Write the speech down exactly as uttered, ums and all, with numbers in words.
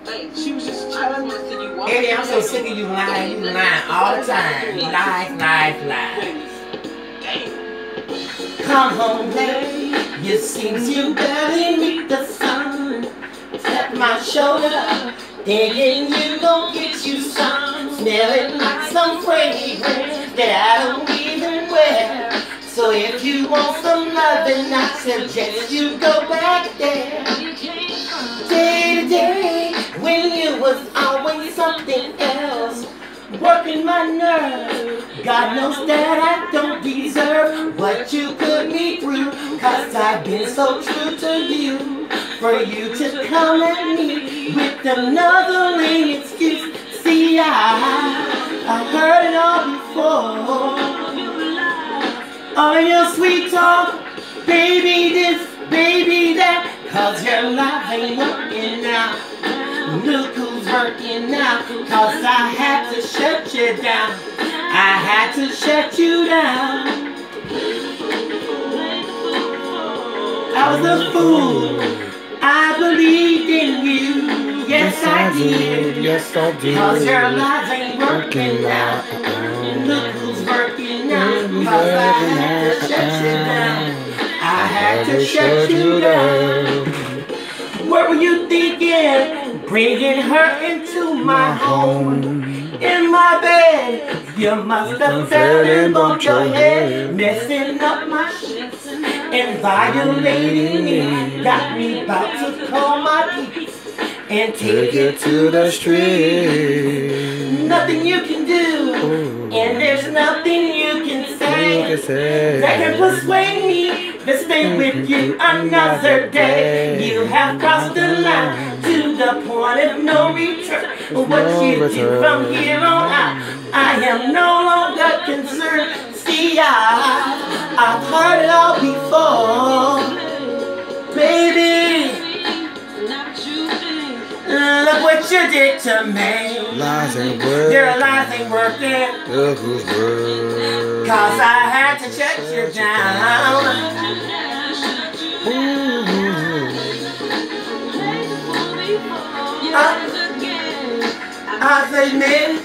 She was just trying to see you. Eddie, I'm so sick of you lying. You lying all the time. Lies, lies, lies. Come home late. You seems you barely meet the sun. Tap my shoulder, thinking you gon' get you some. Smelling like some fragrance that I don't even wear. So if you want some loving, I suggest you go back there. Day to day, when you was always something else, working my nerves. God knows that I don't deserve what you put me through, cause I've been so true to you. For you to come at me with another lame excuse. See, I, I heard it all before. All your sweet talk, baby this, baby that, cause your life ain't working out. Look who's working out, cause I had to shut you down. I had to shut you down. I was a fool, I believed in you. Yes, Yes, I I did. did. Yes, I did. Cause your life ain't working out. Look who's working out, cause I had to shut you down. I had to shut you down. What were you thinking? Bringing her into my home, in my bed. You must have fell and bumped your head, messing up my shit and violating me. Got me about to call my peace and Take it to the street. Nothing you can do, and there's nothing you can say that can persuade me to stay with you another day. You have crossed the line to the point of no return. What you do from here on out, I am no longer concerned. See, I, I've heard it all before, baby. Look what you did to me. Lies ain't working. Your lies ain't working. Look who's working. Cause I had to shut you down. I, I say, man,